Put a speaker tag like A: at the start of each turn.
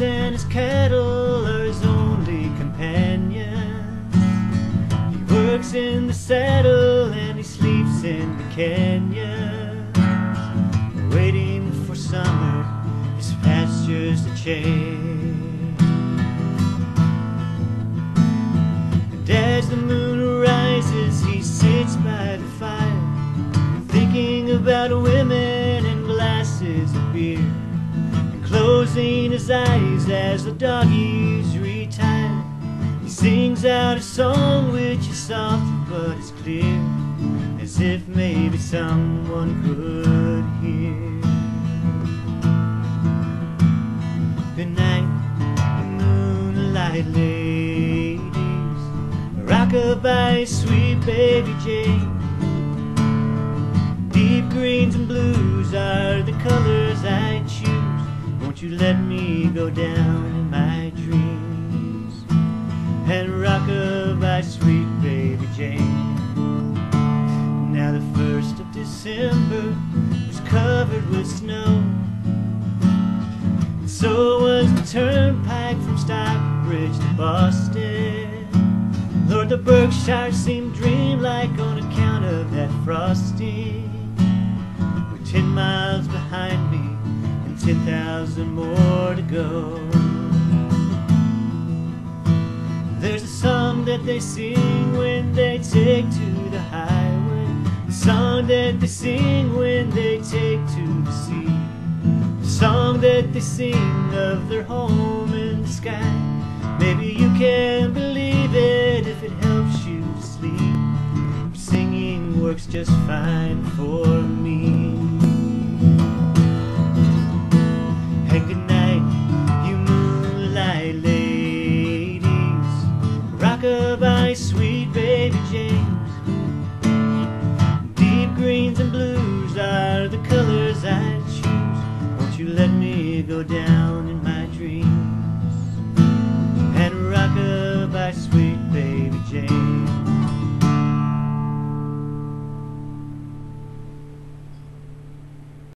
A: and his cattle are his only companions. He works in the saddle and he sleeps in the canyons, waiting for summer, his pastures to change. And as the moon rises, he sits by the fire, thinking about women and glasses of beer, and closing his eyes as the doggies retire. He sings out a song which is soft but is clear, as if maybe someone could hear. Good night, you moonlight ladies, rock-a-bye, sweet baby Jane. Deep greens and blues are the colors I choose. Won't you let me go down in my dreams and rock-a-bye, sweet baby Jane. Now the 1st of December was covered with snow, and so was the turnpike from Stockbridge to Boston. Lord, the Berkshires seemed dreamlike on account of that frosting. We're 10 miles behind me and 10,000 more to go. There's a song that they sing when they take to the highway, the song that they sing when they take to the sea, the song that they sing of their home in the sky. Maybe you can believe it if it helps you to sleep. Singing works just fine for me. And good night, you moonlight ladies, rock-a-bye, sweet baby James. Deep greens and blues are the colors I choose. Won't you let me go down